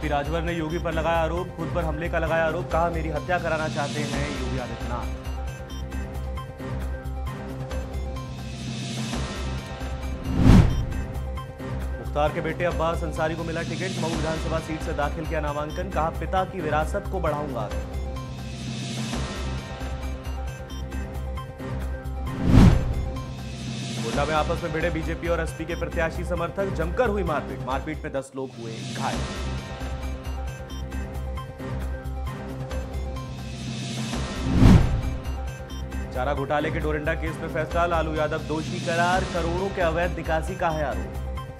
राजभर ने योगी पर लगाया आरोप, खुद पर हमले का लगाया आरोप, कहा मेरी हत्या कराना चाहते हैं योगी आदित्यनाथ। मुख्तार के बेटे अब्बास अंसारी को मिला टिकट, मऊ विधानसभा सीट से दाखिल किया नामांकन, कहा पिता की विरासत को बढ़ाऊंगा। गोड्डा में आपस में भिड़े बीजेपी और एसपी के प्रत्याशी समर्थक, जमकर हुई मारपीट में 10 लोग हुए घायल। चारा घोटाले के डोरंडा केस में फैसला, लालू यादव दोषी करार, करोड़ों के अवैध निकासी का है आरोप।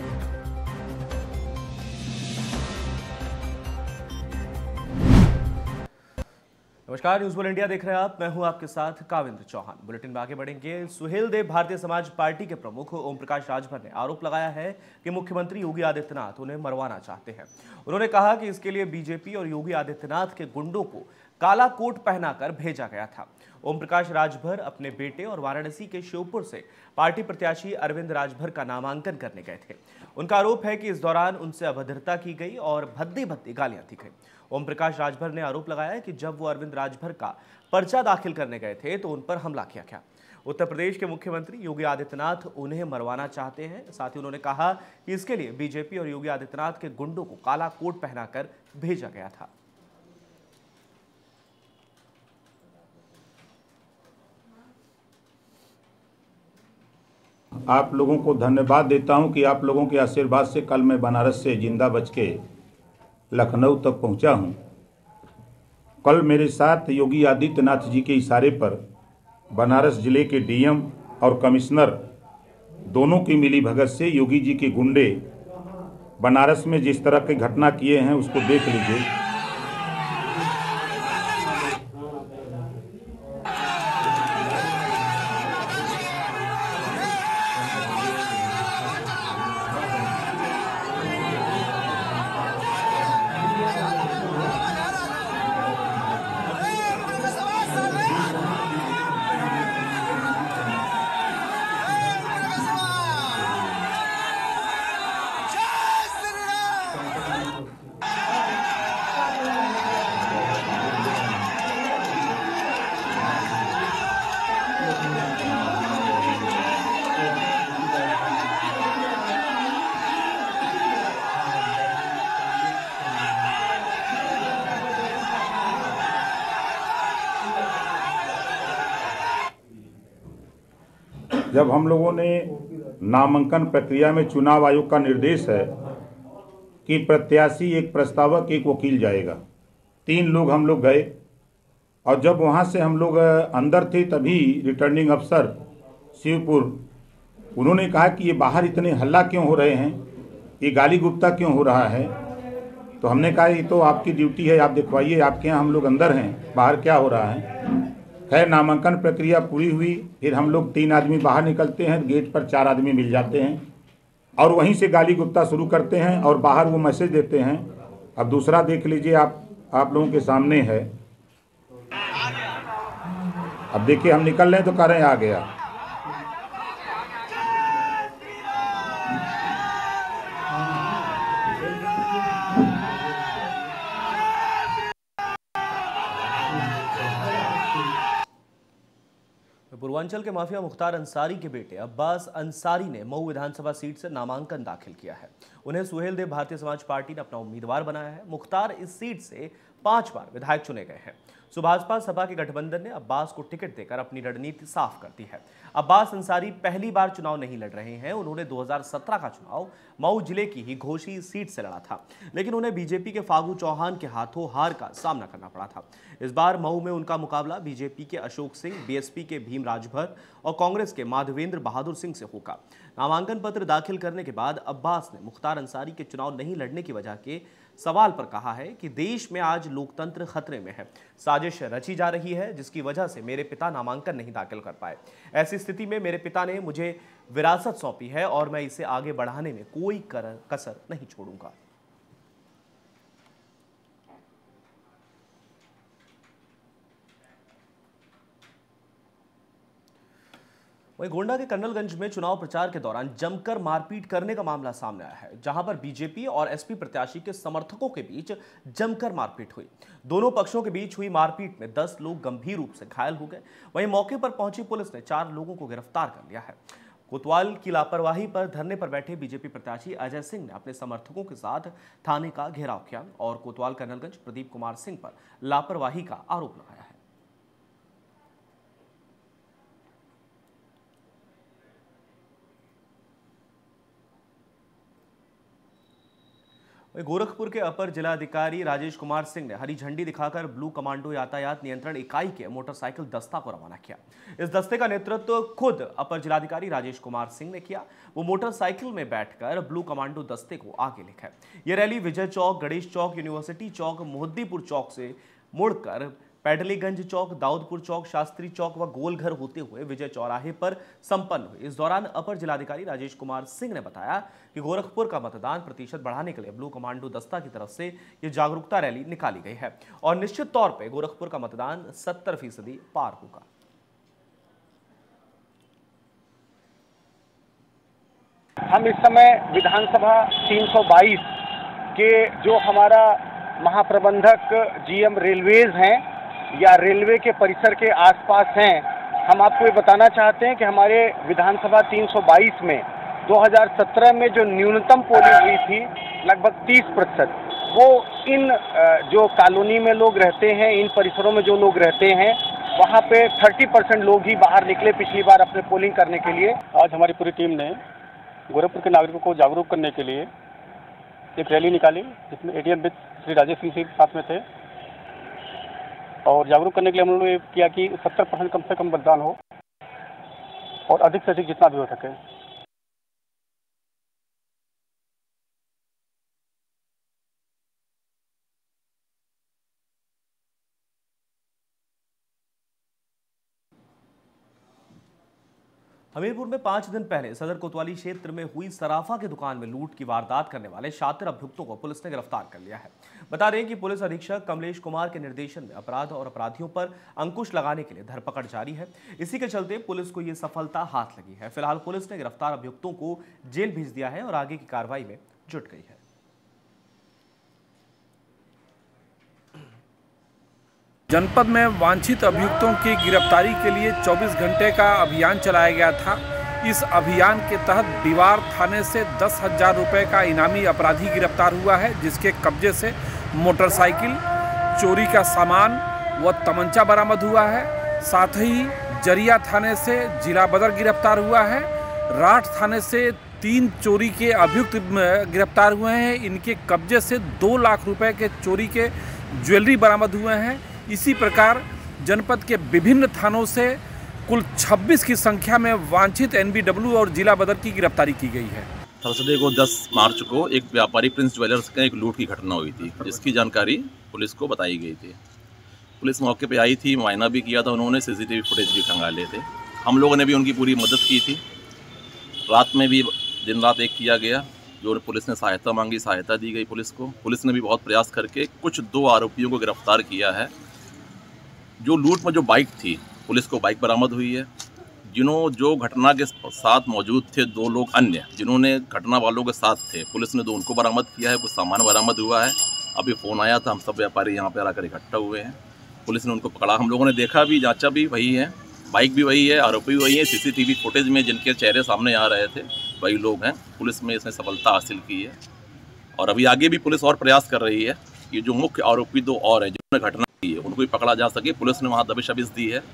नमस्कार, न्यूज़ वर्ल्ड इंडिया देख रहे हैं आप, मैं हूं आपके साथ काविंद्र चौहान। बुलेटिन में आगे बढ़ेंगे। सुहेलदेव भारतीय समाज पार्टी के प्रमुख ओम प्रकाश राजभर ने आरोप लगाया है कि मुख्यमंत्री योगी आदित्यनाथ उन्हें मरवाना चाहते हैं। उन्होंने कहा कि इसके लिए बीजेपी और योगी आदित्यनाथ के गुंडों को काला कोट पहनाकर भेजा गया था। ओम प्रकाश राजभर अपने बेटे और वाराणसी के श्योपुर से पार्टी प्रत्याशी अरविंद राजभर का नामांकन करने गए थे। उनका आरोप है कि इस दौरान उनसे अभद्रता की गई और भद्दी भद्दी गालियां दी गई। ओम प्रकाश राजभर ने आरोप लगाया कि जब वो अरविंद राजभर का पर्चा दाखिल करने गए थे तो उन पर हमला किया गया। उत्तर प्रदेश के मुख्यमंत्री योगी आदित्यनाथ उन्हें मरवाना चाहते हैं। साथ ही उन्होंने कहा कि इसके लिए बीजेपी और योगी आदित्यनाथ के गुंडों को काला कोट पहनाकर भेजा गया था। आप लोगों को धन्यवाद देता हूं कि आप लोगों के आशीर्वाद से कल मैं बनारस से जिंदा बच के लखनऊ तक पहुंचा हूं। कल मेरे साथ योगी आदित्यनाथ जी के इशारे पर बनारस जिले के डीएम और कमिश्नर दोनों की मिली भगत से योगी जी के गुंडे बनारस में जिस तरह की घटना किए हैं उसको देख लीजिए। जब हम लोगों ने नामांकन प्रक्रिया में चुनाव आयोग का निर्देश है कि प्रत्याशी एक प्रस्तावक एक वकील जाएगा, 3 लोग हम लोग गए और जब वहां से हम लोग अंदर थे तभी रिटर्निंग अफसर शिवपुर उन्होंने कहा कि ये बाहर इतने हल्ला क्यों हो रहे हैं, ये गाली गुप्ता क्यों हो रहा है। तो हमने कहा ये तो आपकी ड्यूटी है, आप दिखवाइए, आपके यहाँ हम लोग अंदर हैं, बाहर क्या हो रहा है। खैर नामांकन प्रक्रिया पूरी हुई, फिर हम लोग 3 आदमी बाहर निकलते हैं, गेट पर 4 आदमी मिल जाते हैं और वहीं से गाली गुप्ता शुरू करते हैं और बाहर वो मैसेज देते हैं। अब दूसरा देख लीजिए, आप लोगों के सामने है। अब देखिए हम निकल रहे हैं तो कह रहे हैं आ गया। पूर्वांचल के माफिया मुख्तार अंसारी के बेटे अब्बास अंसारी ने मऊ विधानसभा सीट से नामांकन दाखिल किया है। उन्हें सुहेलदेव भारतीय समाज पार्टी ने अपना उम्मीदवार बनाया है। मुख्तार इस सीट से 5 बार विधायक चुने गए हैं। सुभाषपा सपा के गठबंधन ने अब्बास को टिकट देकर अपनी रणनीति साफ कर दी है। अब्बास अंसारी पहली बार चुनाव नहीं लड़ रहे हैं। उन्होंने 2017 का चुनाव मऊ जिले की ही घोसी सीट से लड़ा था, लेकिन उन्हें बीजेपी के फागू चौहान के हाथों हार का सामना करना पड़ा था। इस बार मऊ में उनका मुकाबला बीजेपी के अशोक सिंह, बीएसपी के भीम राजभर और कांग्रेस के माधवेंद्र बहादुर सिंह से होगा। नामांकन पत्र दाखिल करने के बाद अब्बास ने मुख्तार अंसारी के चुनाव नहीं लड़ने की वजह के सवाल पर कहा है कि देश में आज लोकतंत्र खतरे में है। साजिश रची जा रही है जिसकी वजह से मेरे पिता नामांकन नहीं दाखिल कर पाए। ऐसी स्थिति में मेरे पिता ने मुझे विरासत सौंपी है और मैं इसे आगे बढ़ाने में कोई कसर नहीं छोड़ूंगा। वहीं गोंडा के कर्नलगंज में चुनाव प्रचार के दौरान जमकर मारपीट करने का मामला सामने आया है, जहां पर बीजेपी और एसपी प्रत्याशी के समर्थकों के बीच जमकर मारपीट हुई। दोनों पक्षों के बीच हुई मारपीट में 10 लोग गंभीर रूप से घायल हो गए। वहीं मौके पर पहुंची पुलिस ने 4 लोगों को गिरफ्तार कर लिया है। कोतवाल की लापरवाही पर धरने पर बैठे बीजेपी प्रत्याशी अजय सिंह ने अपने समर्थकों के साथ थाने का घेराव किया और कोतवाल कर्नलगंज प्रदीप कुमार सिंह पर लापरवाही का आरोप लगाया है। गोरखपुर के अपर जिलाधिकारी राजेश कुमार सिंह ने हरी झंडी दिखाकर ब्लू कमांडो यातायात नियंत्रण इकाई के मोटरसाइकिल दस्ता को रवाना किया। इस दस्ते का नेतृत्व खुद अपर जिलाधिकारी राजेश कुमार सिंह ने किया। वो मोटरसाइकिल में बैठकर ब्लू कमांडो दस्ते को आगे लेकर यह रैली विजय चौक, गणेश चौक, यूनिवर्सिटी चौक, मोहद्दीपुर चौक से मुड़कर पैडलीगंज चौक, दाऊदपुर चौक, शास्त्री चौक व गोलघर होते हुए विजय चौराहे पर संपन्न हुई। इस दौरान अपर जिलाधिकारी राजेश कुमार सिंह ने बताया कि गोरखपुर का मतदान प्रतिशत बढ़ाने के लिए ब्लू कमांडो दस्ता की तरफ से ये जागरूकता रैली निकाली गई है और निश्चित तौर पर गोरखपुर का मतदान 70% पार होगा। हम इस समय विधानसभा 322 के जो हमारा महाप्रबंधक जीएम रेलवेज हैं या रेलवे के परिसर के आसपास हैं, हम आपको ये बताना चाहते हैं कि हमारे विधानसभा 322 में 2017 में जो न्यूनतम पोलिंग हुई थी लगभग 30%, वो इन जो कॉलोनी में लोग रहते हैं, इन परिसरों में जो लोग रहते हैं, वहाँ पे 30% लोग ही बाहर निकले पिछली बार अपने पोलिंग करने के लिए। आज हमारी पूरी टीम ने गोरखपुर के नागरिकों को जागरूक करने के लिए एक रैली निकाली, जिसमें एडीएम विद श्री राजेश सिंह जी साथ में थे और जागरूक करने के लिए हम लोगों ने किया कि 70% कम से कम मतदान हो और अधिक से अधिक जितना भी हो सके। हमीरपुर में 5 दिन पहले सदर कोतवाली क्षेत्र में हुई सराफा की दुकान में लूट की वारदात करने वाले शातिर अभियुक्तों को पुलिस ने गिरफ्तार कर लिया है। बता दें कि पुलिस अधीक्षक कमलेश कुमार के निर्देशन में अपराध और अपराधियों पर अंकुश लगाने के लिए धरपकड़ जारी है। इसी के चलते पुलिस को ये सफलता हाथ लगी है। फिलहाल पुलिस ने गिरफ्तार अभियुक्तों को जेल भेज दिया है और आगे की कार्रवाई में जुट गई है। जनपद में वांछित अभियुक्तों की गिरफ्तारी के लिए 24 घंटे का अभियान चलाया गया था। इस अभियान के तहत दीवार थाने से 10,000 रुपये का इनामी अपराधी गिरफ्तार हुआ है, जिसके कब्जे से मोटरसाइकिल, चोरी का सामान व तमंचा बरामद हुआ है। साथ ही जरिया थाने से जिला बदर गिरफ्तार हुआ है। राठ थाने से 3 चोरी के अभियुक्त गिरफ्तार हुए हैं। इनके कब्जे से 2 लाख रुपए के चोरी के ज्वेलरी बरामद हुए हैं। इसी प्रकार जनपद के विभिन्न थानों से कुल 26 की संख्या में वांछित एनबीडब्ल्यू और जिला बदर की गिरफ्तारी की गई है। थर्सडे को 10 मार्च को एक व्यापारी प्रिंस ज्वेलर्स का एक लूट की घटना हुई थी, जिसकी जानकारी पुलिस को बताई गई थी। पुलिस मौके पे आई थी, मुआयना भी किया था उन्होंने, सीसीटीवी फुटेज भी खंगाले थे। हम लोगों ने भी उनकी पूरी मदद की थी। रात में भी दिन रात एक किया गया। जो पुलिस ने सहायता मांगी, सहायता दी गई पुलिस को। पुलिस ने भी बहुत प्रयास करके कुछ 2 आरोपियों को गिरफ्तार किया है। जो लूट में जो बाइक थी, पुलिस को बाइक बरामद हुई है। जो घटना के साथ मौजूद थे 2 लोग अन्य, जिन्होंने घटना वालों के साथ थे, पुलिस ने 2 उनको बरामद किया है। कुछ सामान बरामद हुआ है। अभी फ़ोन आया था, हम सब व्यापारी यहाँ पर आकर इकट्ठा हुए हैं। पुलिस ने उनको पकड़ा, हम लोगों ने देखा भी, जांचा भी, वही है, बाइक भी वही है, आरोपी भी वही है। सीसीटीवी फुटेज में जिनके चेहरे सामने आ रहे थे वही लोग हैं। पुलिस में इसने सफलता हासिल की है और अभी आगे भी पुलिस और प्रयास कर रही है कि जो मुख्य आरोपी 2 और हैं जिन्होंने घटना की है, उनको भी पकड़ा जा सके। पुलिस ने वहाँ दबिश अबिश दी है।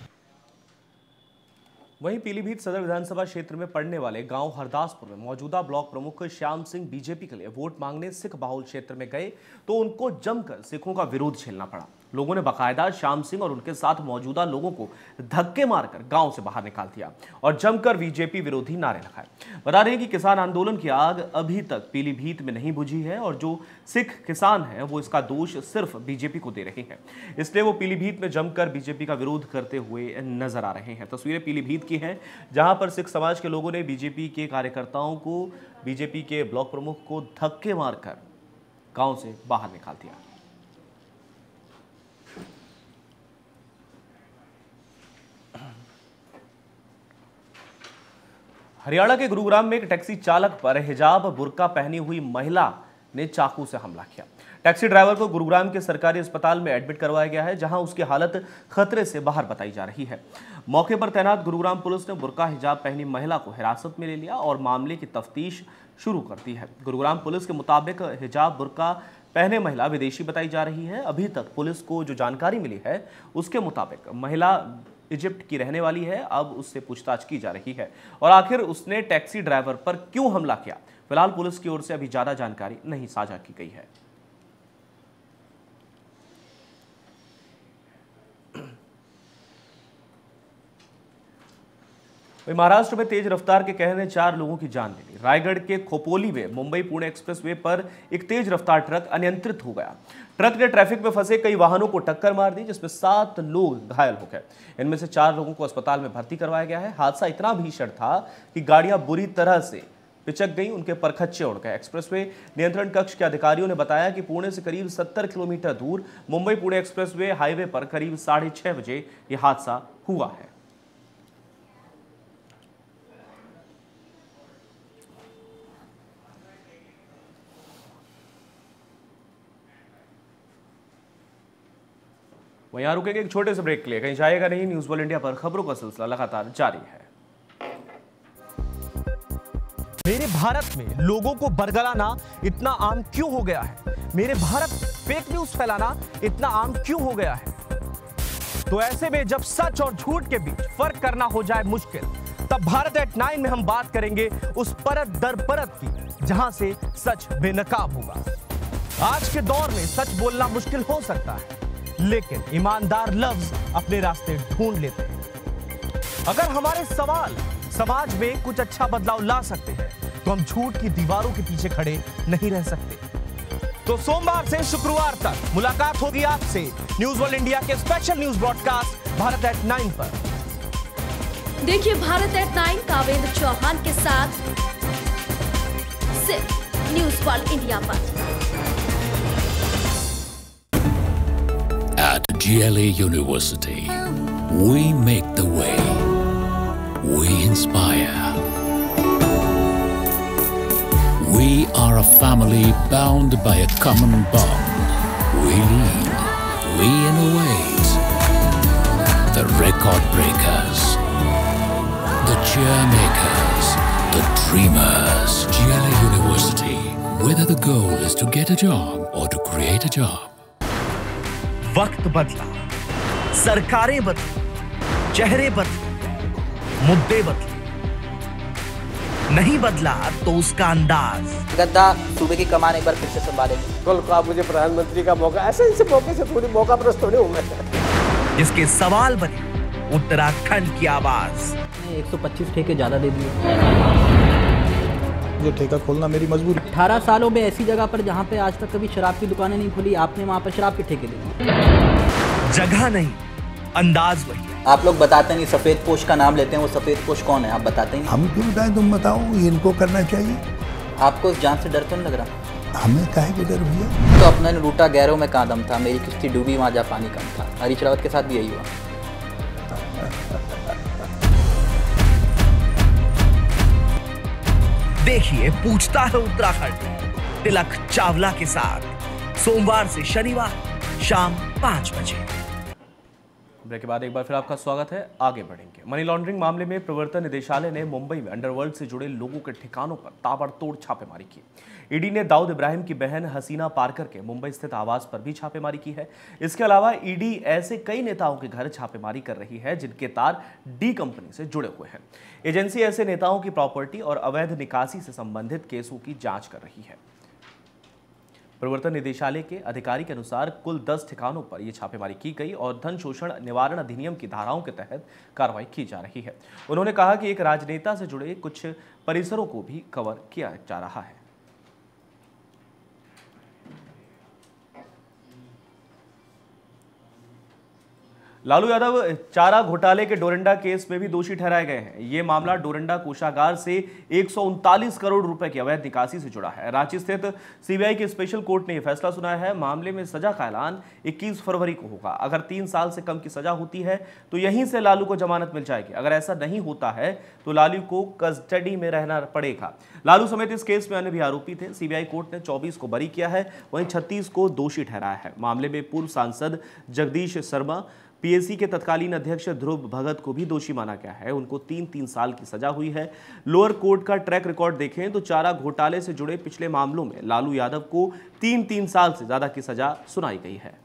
वहीं पीलीभीत सदर विधानसभा क्षेत्र में पड़ने वाले गांव हरदासपुर में मौजूदा ब्लॉक प्रमुख श्याम सिंह बीजेपी के लिए वोट मांगने सिख बाहुल क्षेत्र में गए तो उनको जमकर सिखों का विरोध झेलना पड़ा। लोगों ने बाकायदा श्याम सिंह और उनके साथ मौजूदा लोगों को धक्के मारकर गांव से बाहर निकाल दिया और जमकर बीजेपी विरोधी नारे लगाए। बता दें कि किसान आंदोलन की आग अभी तक पीलीभीत में नहीं बुझी है और जो सिख किसान हैं वो इसका दोष सिर्फ बीजेपी को दे रहे हैं। इसलिए वो पीलीभीत में जमकर बीजेपी का विरोध करते हुए नजर आ रहे हैं। तस्वीरें पीलीभीत की हैं, जहां पर सिख समाज के लोगों ने बीजेपी के कार्यकर्ताओं को, बीजेपी के ब्लॉक प्रमुख को धक्के मारकर गांव से बाहर निकाल दिया। हरियाणा के गुरुग्राम में एक टैक्सी चालक पर हिजाब बुर्का पहनी हुई महिला ने चाकू से हमला किया। टैक्सी ड्राइवर को गुरुग्राम के सरकारी अस्पताल में एडमिट करवाया गया है, जहां उसकी हालत खतरे से बाहर बताई जा रही है। मौके पर तैनात गुरुग्राम पुलिस ने बुर्का हिजाब पहनी महिला को हिरासत में ले लिया और मामले की तफ्तीश शुरू कर दी है। गुरुग्राम पुलिस के मुताबिक हिजाब बुर्का पहने महिला विदेशी बताई जा रही है। अभी तक पुलिस को जो जानकारी मिली है उसके मुताबिक महिला इजिप्ट की रहने वाली है। अब उससे पूछताछ की जा रही है और आखिर उसने टैक्सी ड्राइवर पर क्यों हमला किया, फिलहाल पुलिस की ओर से अभी ज्यादा जानकारी नहीं साझा की गई है। महाराष्ट्र में तेज रफ्तार के कहर ने 4 लोगों की जान ले ली। रायगढ़ के खोपोली में मुंबई पुणे एक्सप्रेसवे पर एक तेज रफ्तार ट्रक अनियंत्रित हो गया। ट्रक ने ट्रैफिक में फंसे कई वाहनों को टक्कर मार दी, जिसमें 7 लोग घायल हो गए। इनमें से 4 लोगों को अस्पताल में भर्ती करवाया गया है। हादसा इतना भीषण था कि गाड़ियां बुरी तरह से पिचक गई, उनके परखच्चे उड़ गए। एक्सप्रेसवे नियंत्रण कक्ष के अधिकारियों ने बताया कि पुणे से करीब 70 किलोमीटर दूर मुंबई पुणे एक्सप्रेसवे हाईवे पर करीब 6:30 बजे यह हादसा हुआ है। वहीं रुकेंगे एक छोटे से ब्रेक के लिए, कहीं जाएगा नहीं। न्यूज़ वर्ल्ड इंडिया पर खबरों का सिलसिला लगातार जारी है। मेरे भारत में लोगों को बरगलाना इतना आम क्यों हो गया है? मेरे भारत में फेक न्यूज फैलाना इतना आम क्यों हो गया है? तो ऐसे में जब सच और झूठ के बीच फर्क करना हो जाए मुश्किल, तब भारत एट 9 में हम बात करेंगे उस परत दर परत की जहां से सच बेनकाब होगा। आज के दौर में सच बोलना मुश्किल हो सकता है, लेकिन ईमानदार लफ्ज अपने रास्ते ढूंढ लेते हैं। अगर हमारे सवाल समाज में कुछ अच्छा बदलाव ला सकते हैं, तो हम झूठ की दीवारों के पीछे खड़े नहीं रह सकते। तो सोमवार से शुक्रवार तक मुलाकात होगी आपसे न्यूज़ वर्ल्ड इंडिया के special news broadcast Bharat at 9 पर। देखिए भारत एट 9 कावेंद्र चौहान के साथ सिर्फ न्यूज़ वर्ल्ड इंडिया पर। At GLA University, we make the way. We inspire. We are a family bound by a common bond. We lead. We innovate. The record breakers. The cheer makers. The dreamers. GLA University. Whether the goal is to get a job or to create a job. वक्त बदला, सरकारें बदली, चेहरे बदले, मुद्दे बदले, नहीं बदला तो उसका अंदाज। गद्दा सूबे की कमान एक बार फिर से संभालेंगे। कल को आप मुझे प्रधानमंत्री का मौका, ऐसे मौके से थोड़ी मौका प्रस्त होने होंगे। जिसके सवाल बने उत्तराखंड की आवाज। 125 ठेके ज्यादा दे दिए। जो ठेका खोलना मेरी मजबूरी। 18 सालों में ऐसी जगह पर जहाँ पे आज तक कभी शराब की दुकानें नहीं खुली, आपने वहाँ पर शराब के ठेके दे दिए। जगह नहीं, अंदाज वही। आप लोग बताते नहीं, सफेद पोश का नाम लेते हैं, वो सफेद पोश कौन है आप बताते नहीं। हम क्यों बताएं, तुम बताओ, इनको करना चाहिए। आपको इस जान से डर तो नहीं लग रहा? हमें काहे के डर भैया? तो अपने लूटा गैरों में कहाँ दम था, मेरी किश्ती डूबी वहाँ जा पानी कम था। हरीश रावत के साथ भी यही हुआ। देखिए पूछता है उत्तराखंड तिलक चावला के साथ सोमवार से शनिवार शाम 5 बजे। ब्रेक के बाद एक बार फिर आपका स्वागत है। आगे बढ़ेंगे। मनी लॉन्ड्रिंग मामले में प्रवर्तन निदेशालय ने मुंबई में अंडरवर्ल्ड से जुड़े लोगों के ठिकानों पर ताबड़तोड़ छापेमारी की। ईडी ने दाऊद इब्राहिम की बहन हसीना पारकर के मुंबई स्थित आवास पर भी छापेमारी की है। इसके अलावा ईडी ऐसे कई नेताओं के घर छापेमारी कर रही है जिनके तार डी कंपनी से जुड़े हुए हैं। एजेंसी ऐसे नेताओं की प्रॉपर्टी और अवैध निकासी से संबंधित केसों की जांच कर रही है। प्रवर्तन निदेशालय के अधिकारी के अनुसार कुल 10 ठिकानों पर यह छापेमारी की गई और धन शोषण निवारण अधिनियम की धाराओं के तहत कार्रवाई की जा रही है। उन्होंने कहा कि एक राजनेता से जुड़े कुछ परिसरों को भी कवर किया जा रहा है। लालू यादव चारा घोटाले के डोरंडा केस में भी दोषी ठहराए गए हैं। ये मामला डोरंडा कोषागार से 139 करोड़ रुपए की अवैध निकासी से जुड़ा है। रांची स्थित सीबीआई के स्पेशल कोर्ट ने यह फैसला सुनाया है। मामले में सजा का ऐलान 21 फरवरी को होगा। अगर 3 साल से कम की सजा होती है तो यहीं से लालू को जमानत मिल जाएगी। अगर ऐसा नहीं होता है तो लालू को कस्टडी में रहना पड़ेगा। लालू समेत इस केस में अन्य भी आरोपी थे। सीबीआई कोर्ट ने 24 को बरी किया है, वहीं 36 को दोषी ठहराया है। मामले में पूर्व सांसद जगदीश शर्मा, पीएसी के तत्कालीन अध्यक्ष ध्रुव भगत को भी दोषी माना गया है। उनको 3-3 साल की सजा हुई है। लोअर कोर्ट का ट्रैक रिकॉर्ड देखें तो चारा घोटाले से जुड़े पिछले मामलों में लालू यादव को 3-3 साल से ज्यादा की सजा सुनाई गई है।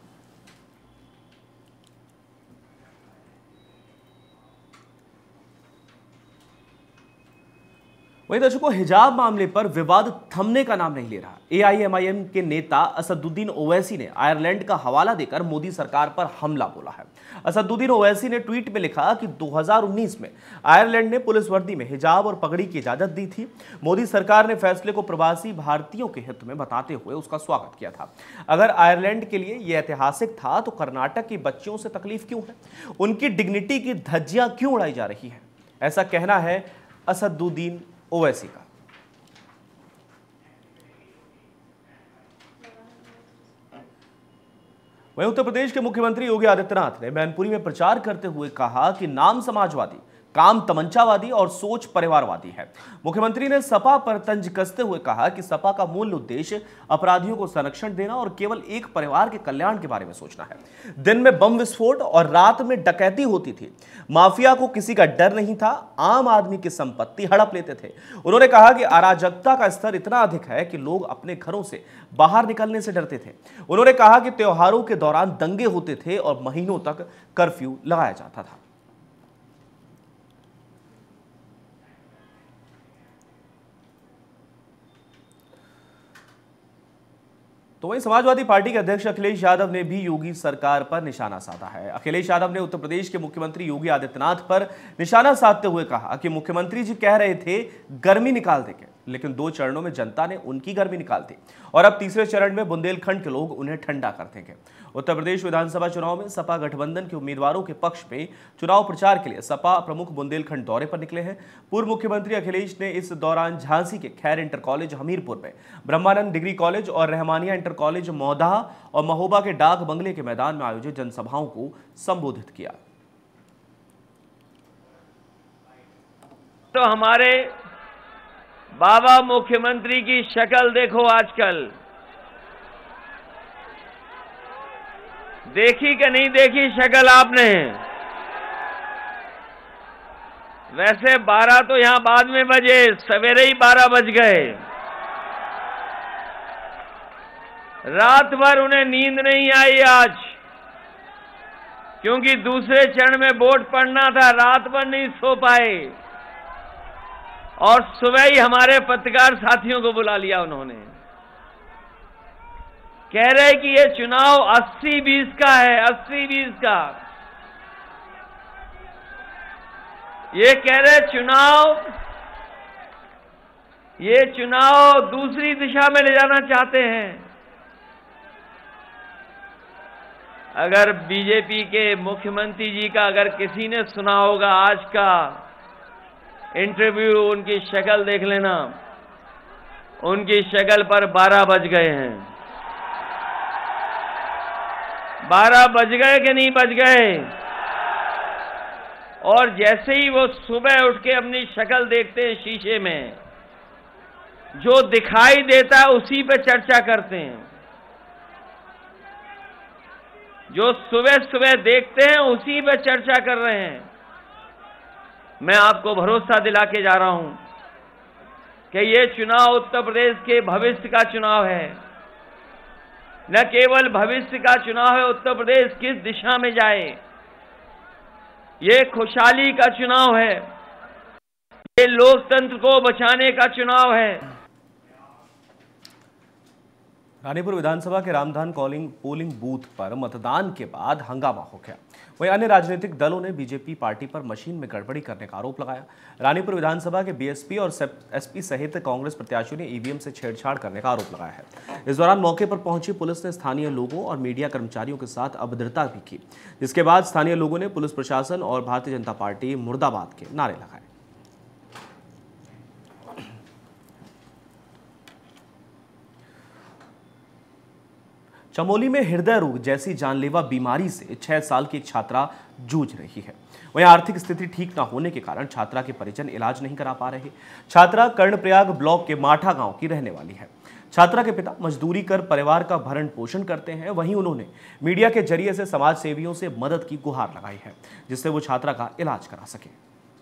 वहीं दर्शकों, हिजाब मामले पर विवाद थमने का नाम नहीं ले रहा। एआईएमआईएम के नेता असदुद्दीन ओवैसी ने आयरलैंड का हवाला देकर मोदी सरकार पर हमला बोला है। असदुद्दीन ओवैसी ने ट्वीट में लिखा कि 2019 में आयरलैंड ने पुलिस वर्दी में हिजाब और पगड़ी की इजाजत दी थी। मोदी सरकार ने फैसले को प्रवासी भारतीयों के हित में बताते हुए उसका स्वागत किया था। अगर आयरलैंड के लिए यह ऐतिहासिक था तो कर्नाटक की बच्चियों से तकलीफ क्यों है? उनकी डिग्निटी की धज्जियां क्यों उड़ाई जा रही है? ऐसा कहना है असदुद्दीन ओवैसी का। वहीं उत्तर प्रदेश के मुख्यमंत्री योगी आदित्यनाथ ने मैनपुरी में प्रचार करते हुए कहा कि नाम समाजवादी, काम तमंचावादी और सोच परिवारवादी है। मुख्यमंत्री ने सपा पर तंज कसते हुए कहा कि सपा का मूल उद्देश्य अपराधियों को संरक्षण देना और केवल एक परिवार के कल्याण के बारे में सोचना है। दिन में बम विस्फोट और रात में डकैती होती थी। माफिया को किसी का डर नहीं था। आम आदमी की संपत्ति हड़प लेते थे। उन्होंने कहा कि अराजकता का स्तर इतना अधिक है कि लोग अपने घरों से बाहर निकलने से डरते थे। उन्होंने कहा कि त्योहारों के दौरान दंगे होते थे और महीनों तक कर्फ्यू लगाया जाता था। तो वहीं समाजवादी पार्टी के अध्यक्ष अखिलेश यादव ने भी योगी सरकार पर निशाना साधा है। अखिलेश यादव ने उत्तर प्रदेश के मुख्यमंत्री योगी आदित्यनाथ पर निशाना साधते हुए कहा कि मुख्यमंत्री जी कह रहे थे गर्मी निकाल देंगे, लेकिन 2 चरणों में जनता ने उनकी गर्मी निकाल दी और अब तीसरे चरण में बुंदेलखंड के लोग उन्हें ठंडा कर देंगे। उत्तर प्रदेश विधानसभा चुनाव में सपा गठबंधन के उम्मीदवारों के पक्ष में चुनाव प्रचार के लिए सपा प्रमुख बुंदेलखंड दौरे पर निकले हैं। पूर्व मुख्यमंत्री अखिलेश ने इस दौरान झांसी के खैर इंटर कॉलेज हमीरपुर में, ब्रह्मानंद डिग्री कॉलेज और रहमानिया इंटर कॉलेज मौदाहा और महोबा के डाक बंगले के मैदान में आयोजित जनसभाओं को संबोधित किया। तो हमारे बाबा मुख्यमंत्री की शक्ल देखो, आजकल देखी कि नहीं देखी शक्ल आपने? वैसे 12 तो यहां बाद में बजे, सवेरे ही 12 बज गए। रात भर उन्हें नींद नहीं आई आज, क्योंकि दूसरे चरण में वोट पड़ना था। रात भर नहीं सो पाए और सुबह ही हमारे पत्रकार साथियों को बुला लिया उन्होंने। कह रहे कि ये चुनाव 80-20 का है, 80-20 का। ये कह रहे ये चुनाव दूसरी दिशा में ले जाना चाहते हैं। अगर बीजेपी के मुख्यमंत्री जी का अगर किसी ने सुना होगा आज का इंटरव्यू, उनकी शक्ल देख लेना। उनकी शक्ल पर 12 बज गए हैं। 12 बज गए कि नहीं बज गए? और जैसे ही वो सुबह उठ के अपनी शक्ल देखते हैं शीशे में, जो दिखाई देता है उसी पे चर्चा करते हैं। जो सुबह सुबह देखते हैं उसी पे चर्चा कर रहे हैं। मैं आपको भरोसा दिला के जा रहा हूं कि ये चुनाव उत्तर प्रदेश के भविष्य का चुनाव है। न केवल भविष्य का चुनाव है, उत्तर प्रदेश किस दिशा में जाए, ये खुशहाली का चुनाव है, ये लोकतंत्र को बचाने का चुनाव है। रानीपुर विधानसभा के रामधान पोलिंग बूथ पर मतदान के बाद हंगामा हो गया। वहीं अन्य राजनीतिक दलों ने बीजेपी पार्टी पर मशीन में गड़बड़ी करने का आरोप लगाया। रानीपुर विधानसभा के बीएसपी और एसपी सहित कांग्रेस प्रत्याशियों ने ईवीएम से छेड़छाड़ करने का आरोप लगाया है। इस दौरान मौके पर पहुंची पुलिस ने स्थानीय लोगों और मीडिया कर्मचारियों के साथ अभद्रता भी की, जिसके बाद स्थानीय लोगों ने पुलिस प्रशासन और भारतीय जनता पार्टी मुर्दाबाद के नारे लगाए। चमोली में हृदय रोग जैसी जानलेवा बीमारी से 6 साल की एक छात्रा जूझ रही है। वहीं आर्थिक स्थिति ठीक न होने के कारण छात्रा के परिजन इलाज नहीं करा पा रहे। छात्रा कर्णप्रयाग ब्लॉक के माठा गांव की रहने वाली है। छात्रा के पिता मजदूरी कर परिवार का भरण पोषण करते हैं। वहीं उन्होंने मीडिया के जरिए से समाज सेवियों से मदद की गुहार लगाई है, जिससे वो छात्रा का इलाज करा सके।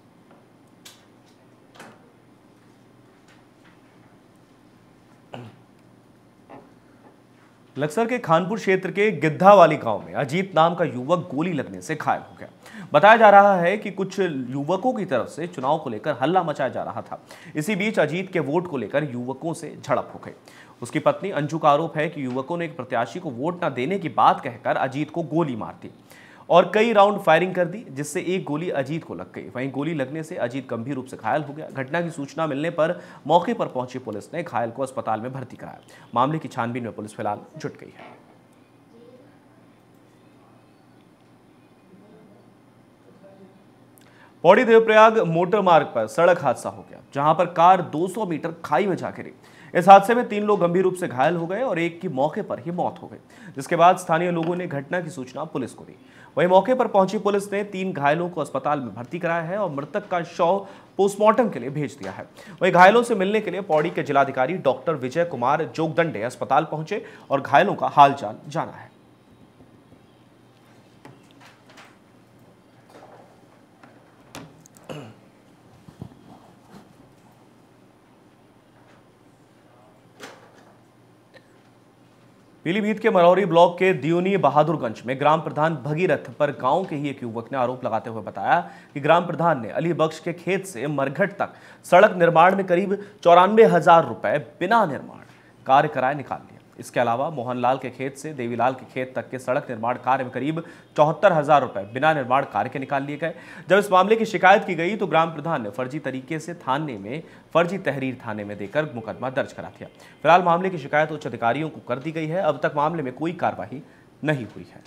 लक्सर के खानपुर क्षेत्र के गिद्धावाली गांव में अजीत नाम का युवक गोली लगने से घायल हो गया। बताया जा रहा है कि कुछ युवकों की तरफ से चुनाव को लेकर हल्ला मचाया जा रहा था। इसी बीच अजीत के वोट को लेकर युवकों से झड़प हो गई। उसकी पत्नी अंजू का आरोप है कि युवकों ने एक प्रत्याशी को वोट न देने की बात कहकर अजीत को गोली मार दी और कई राउंड फायरिंग कर दी, जिससे एक गोली अजीत को लग गई। वहीं गोली लगने से अजीत गंभीर रूप से घायल हो गया। घटना की सूचना मिलने पर मौके पर पहुंची पुलिस ने घायल को अस्पताल में भर्ती कराया। मामले की छानबीन में पुलिस फिलहाल जुट गई है। पौड़ी देवप्रयाग मोटर मार्ग पर सड़क हादसा हो गया, जहां पर कार 200 मीटर खाई में जा गिरी। इस हादसे में 3 लोग गंभीर रूप से घायल हो गए और एक की मौके पर ही मौत हो गई, जिसके बाद स्थानीय लोगों ने घटना की सूचना पुलिस को दी। वहीं मौके पर पहुंची पुलिस ने 3 घायलों को अस्पताल में भर्ती कराया है और मृतक का शव पोस्टमार्टम के लिए भेज दिया है। वहीं घायलों से मिलने के लिए पौड़ी के जिलाधिकारी डॉक्टर विजय कुमार जोगदंडे अस्पताल पहुंचे और घायलों का हालचाल जाना है। पीलीभीत के मरौरी ब्लॉक के दियोनी बहादुरगंज में ग्राम प्रधान भगीरथ पर गांव के ही एक युवक ने आरोप लगाते हुए बताया कि ग्राम प्रधान ने अली बख्श के खेत से मरघट तक सड़क निर्माण में करीब 94,000 रुपए बिना निर्माण कार्य कराए निकाल लिया। इसके अलावा मोहनलाल के खेत से देवीलाल के खेत तक के सड़क निर्माण कार्य में करीब 74,000 रुपए बिना निर्माण कार्य के निकाल लिए गए। जब इस मामले की शिकायत की गई तो ग्राम प्रधान ने फर्जी तरीके से फर्जी तहरीर थाने में देकर मुकदमा दर्ज करा दिया। फिलहाल मामले की शिकायत उच्च अधिकारियों को कर दी गई है। अब तक मामले में कोई कार्रवाई नहीं हुई है।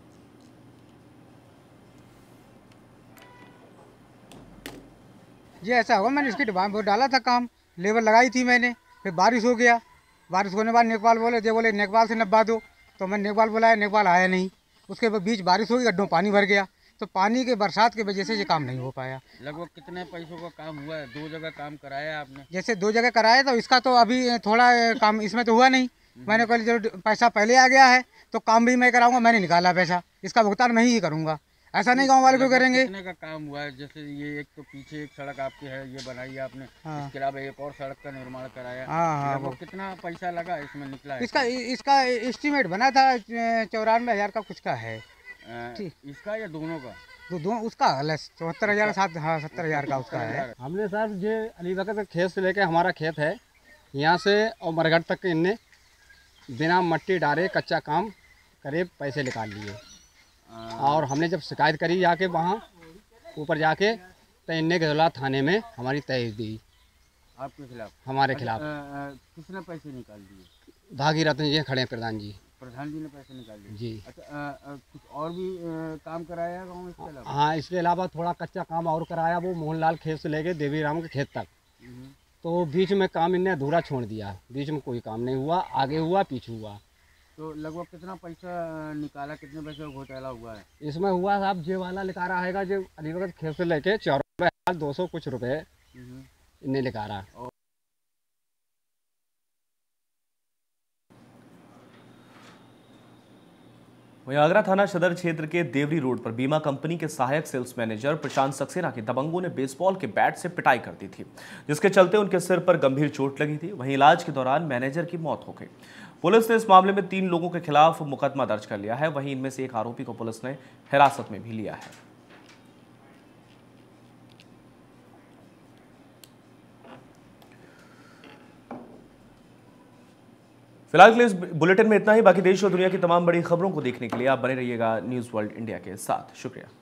जी ऐसा होगा, मैंने इसकी डिमांड बहुत डाला था, काम लेबर लगाई थी मैंने, फिर बारिश हो गया। बारिश होने के बाद नेकपाल बोले नेकपाल से नब्बा दो, तो मैं नेकपाल बुलाया, नेकपाल आया नहीं। उसके बीच बारिश हो गई, गड्ढों पानी भर गया, तो पानी के बरसात की वजह से ये काम नहीं हो पाया। लगभग कितने पैसों का काम हुआ है? 2 जगह काम कराया आपने? जैसे 2 जगह कराया, तो इसका तो अभी थोड़ा काम इसमें तो हुआ नहीं। मैंने कहा जो पैसा पहले आ गया है तो काम भी मैं कराऊंगा, मैंने निकाला पैसा, इसका भुगतान मैं ही करूंगा। ऐसा नहीं गांव वाले को करेंगे। कितने का काम हुआ है? जैसे ये एक तो पीछे एक सड़क आपकी है, ये बनाई है आपने, इसके अलावा एक और सड़क का निर्माण कराया। हाँ, कितना पैसा लगा इसमें निकला है? इसका एस्टीमेट बना था 94,000 का कुछ का है। इसका या दोनों का? उसका 74,000 70,000 का उसका है। हमने सर ये अली बख्श खेत से लेके हमारा खेत है, यहाँ से और मरघट तक इनने बिना मट्टी डाले कच्चा काम करे पैसे निकाल लिए। और हमने जब शिकायत करी जाके वहाँ ऊपर जाके, तो इनने गजला थाने में हमारी तहरीर दी। आपके खिलाफ? हमारे खिलाफ। किसने पैसे निकाल दिए? भागीरथ जी खड़े हैं, प्रधान जी। प्रधान जी ने पैसे निकाल दिए जी। अच्छा, कुछ और भी काम कराया गाँव में इसके अलावा? हाँ, इसके अलावा थोड़ा कच्चा काम और कराया, वो मोहनलाल खेत से लेके देवीराम के खेत तक। तो बीच में काम इनने अधूरा छोड़ दिया, बीच में कोई काम नहीं हुआ, आगे हुआ पीछे हुआ। तो लगभग कितना पैसा निकाला, कितने पैसे का घोटाला हुआ है इसमें? हुआ साहब जे वाला लिखा रहा है जो अली बख्श खेत से लेके 94,200 कुछ रुपए इन्हें लिखा रहा। वहीं आगरा थाना सदर क्षेत्र के देवरी रोड पर बीमा कंपनी के सहायक सेल्स मैनेजर प्रशांत सक्सेना की दबंगों ने बेसबॉल के बैट से पिटाई कर दी थी, जिसके चलते उनके सिर पर गंभीर चोट लगी थी। वहीं इलाज के दौरान मैनेजर की मौत हो गई। पुलिस ने इस मामले में 3 लोगों के खिलाफ मुकदमा दर्ज कर लिया है। वहीं इनमें से एक आरोपी को पुलिस ने हिरासत में भी लिया है। फिलहाल के लिए इस बुलेटिन में इतना ही। बाकी देश और दुनिया की तमाम बड़ी खबरों को देखने के लिए आप बने रहिएगा न्यूज़ वर्ल्ड इंडिया के साथ। शुक्रिया।